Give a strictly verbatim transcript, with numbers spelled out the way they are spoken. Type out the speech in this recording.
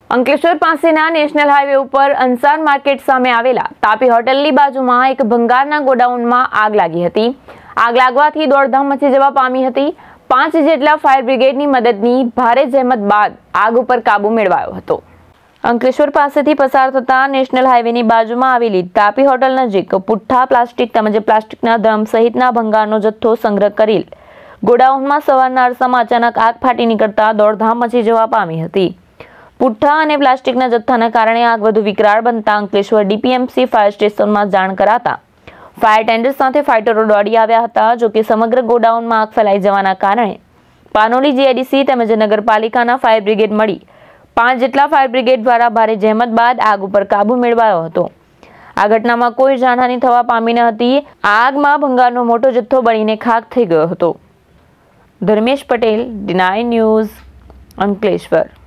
અંકલેશ્વર પાસેના national highway ઉપર Ansar market સામે આવેલા તાપી હોટલની બાજુમાં એક ભંગારના ગોડાઉનમાં આગ લાગી હતી. આગ લાગવાથી દોડધામ મચી જવા પામી હતી. પાંચ જેટલા ફાયર બ્રિગેડની મદદની ભારે જહેમત બાદ આગ ઉપર કાબુ મેળવાયો હતો. અંકલેશ્વર પાસેથી પસાર થતા નેશનલ હાઈવેની બાજુમાં આવેલી તાપી હોટલ નજીક પુઠ્ઠા પ્લાસ્ટિક તેમજ પ્લાસ્ટિકના ડ્રમ સહિતના ભંગારનો જથ્થો સંગ્રહ કરેલ ગોડાઉનમાં સવારના અરસામાં અચાનક આગ ફાટી નીકળતા દોડધામ મચી જવા પામી હતી. પુઠ્ઠા અને પ્લાસ્ટિકના જથ્થાના કારણે આગ વધુ વિકરાળ બનતા અંકલેશ્વર ડીપીએમસી ફાયર સ્ટેશનમાં જાણ કરાતા ફાયર ટેન્ડર સાથે ફાઇટરો દોડી આવ્યા હતા. જોકે સમગ્ર ગોડાઉનમાં આગ ફેલાઈ જવાના કારણે પાનોલી જીઆઈડીસી તેમજ નગરપાલિકાના ફાયર બ્રિગેડ મળી પાંચ જેટલા ફાયર બ્રિગેડ દ્વારા ભારે જહેમત બાદ આગ ઉપર કાબુ મેળવાયો હતો. આ ઘટનામાં કોઈ જાનહાની થવા પામી ન હતી. આગમાં ભંગારનો મોટો જથ્થો બળીને ખાખ થઈ ગયો હતો. Dharmesh Patel, D nine news, Ankleshwar.